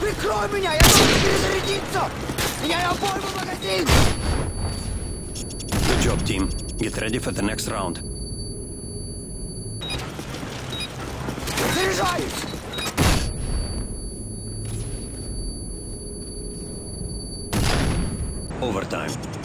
Прикрой меня! Я должен перезарядиться! Я обойму магазин! Good job, team. Get ready for the next round. Заряжаюсь! Overtime.